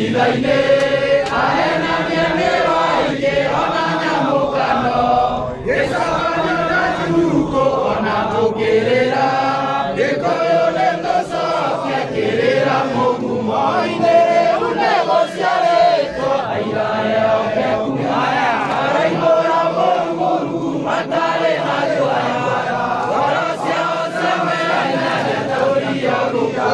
Ilaine, ahena mianewa ike ona nyamukano. Gesabanya na juko ona tukerera. Gekoyo lento sofia kerera mogu moine. Unegociare ko aira ya okekumaya. Araibora mogu matare hajoaya. Warasia oseme aina toria ruka.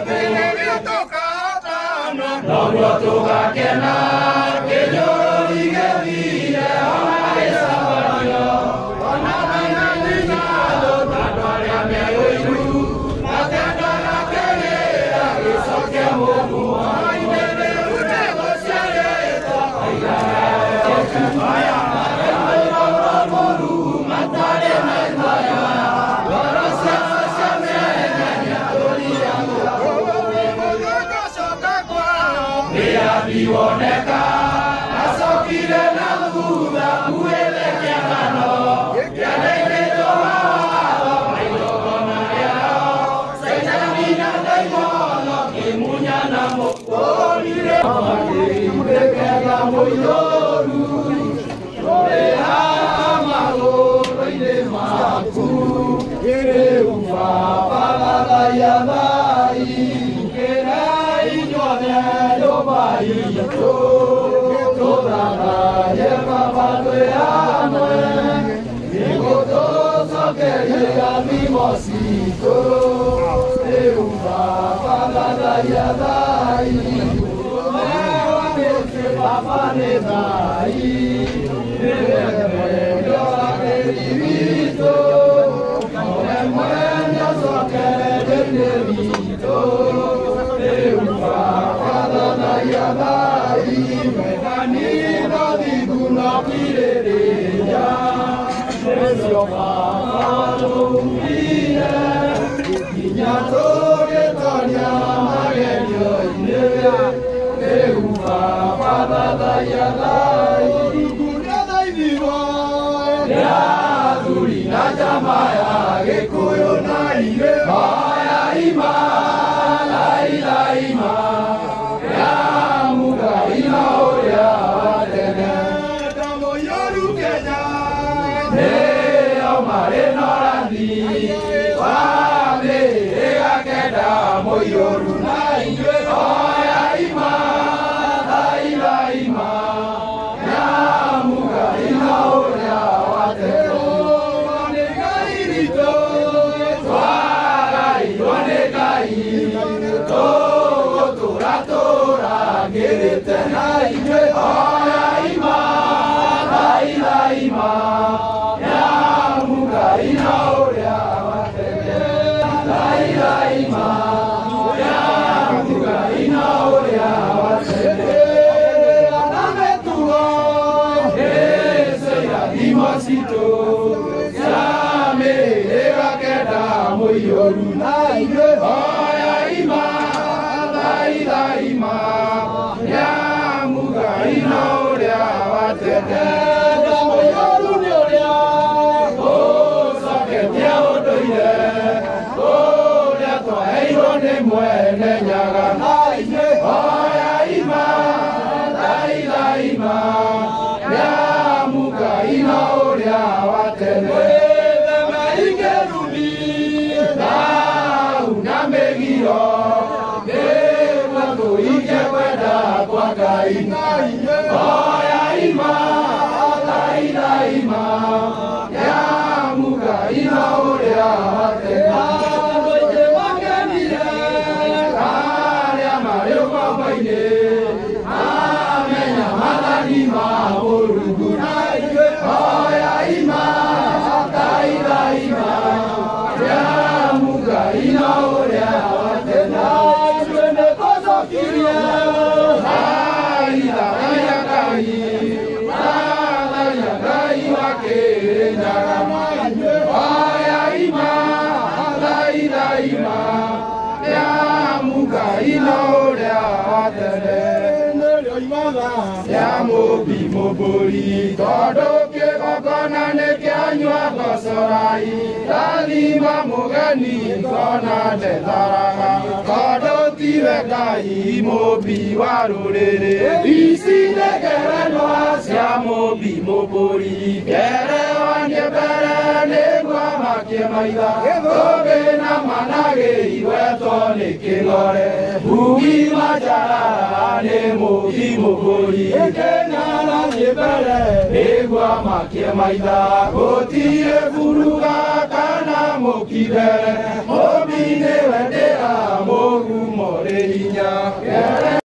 Nobro toga kena ke jori ke vire ona esabanyo ona na nina do tadore me oiru makanda na kere isoke mogu ai nene negociare to aia maya moru matare na maya warasia same na toria Vioneka, asokile na luda, uele kiamano, yadeke joa, mailogona yao, seitamina daimono, kimunya na mokolire, makirindekega moyoru, ore amago, roide maku, kere ufa, palada yadai, kera inyone, toda la hierba pateame, digo todo que llega mi mocito, de una palada ya dai, que papá le dai, de yo la querido, no me muera so que le nevito, de una Yadai, Medanina di Guna Pireya, Nesomano Pire, Ignato Getonia Magenio Inea, Neufa, Padada Yadai, Guriadai Viva, Yadurina Jamaya, Gekuyo Naire, Maya Ima, Laila Ima. Moyoru na iwe oya ima, laila ima, yamuga ina oya watero, wanegai rito, twagai wanegai, tora tora gerete na iwe oya ima, laila ima, yamuga ina oya watero, laila ima. Moyoru na iwe oya ima, laila ima, yamuga ina oria watete. Moyoru ni oria, o saketia odoire, oria to eiro ne muene nyaga na iwe oya ima, laila ima, yamuga ina oria watete. Oya ima, laila ima, yamuga ina oria watena. Oye wakenire, kare amario papaine, amenya matanima orugu na iwe. Oya ima, laila ima, yamuga ina oria watena. Twende koso kirie. Yamobi mobori todo ke kokona ne kyanywa kosorai talima mogani kona de taranga todo tiro Gai Mobi Warure, Isile Kerenoa, Siamobi Mobori, Kerewan Yabere, Negua Makiamaida, Ogena Manage, Iwetone Kilore, Ugi Majara, Nemobi Mobori, Kenala Yabere, Negua Makiamaida, Gotie Furuga, Kana Mokibere, Mobine Vendera, Mogu Moreinya.